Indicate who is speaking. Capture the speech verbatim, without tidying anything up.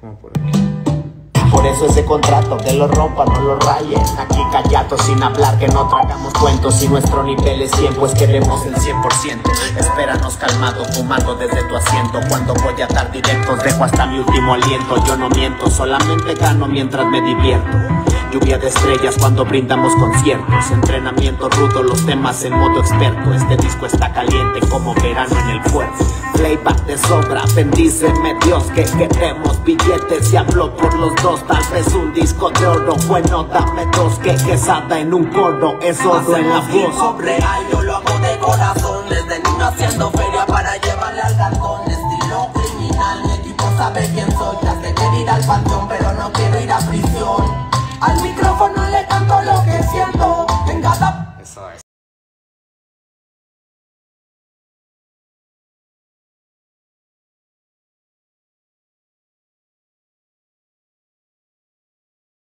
Speaker 1: como por aquí.
Speaker 2: Por eso ese contrato, que lo rompan, no lo rayen. Aquí callados sin hablar, que no tragamos cuentos. Si nuestro nivel es cien, pues queremos el cien por ciento. Espéranos calmado, fumando desde tu asiento. Cuando voy a dar directos, dejo hasta mi último aliento. Yo no miento, solamente gano mientras me divierto. Lluvia de estrellas cuando brindamos conciertos. Entrenamiento rudo, los temas en modo experto. Este disco está caliente como verano en el puerto. Playback de sobra, bendíceme Dios, que queremos billetes y hablo por los dos. Tal vez un disco de oro, bueno dame dos. Que quesada en un coro, es oro en la voz.
Speaker 3: Real, yo lo hago de corazón. Desde niño haciendo feria para llevarle al galpón. Estilo criminal, mi equipo sabe quién soy. Te hace querer ir al panteón.